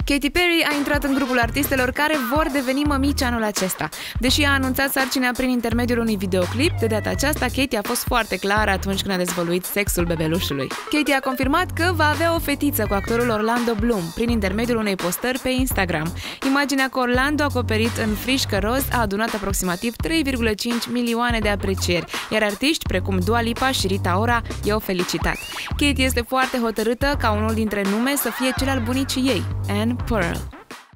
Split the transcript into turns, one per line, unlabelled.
Katy Perry a intrat în grupul artistelor care vor deveni mămici anul acesta. Deși a anunțat sarcina prin intermediul unui videoclip, de data aceasta Katy a fost foarte clară atunci când a dezvăluit sexul bebelușului. Katy a confirmat că va avea o fetiță cu actorul Orlando Bloom prin intermediul unei postări pe Instagram. Imaginea cu Orlando acoperit în frișcă roz a adunat aproximativ 3,5 milioane de aprecieri, iar artiști precum Dua Lipa și Rita Ora i-au felicitat. Katy este foarte hotărâtă ca unul dintre nume să fie cel al bunicii ei, Anne Pearl.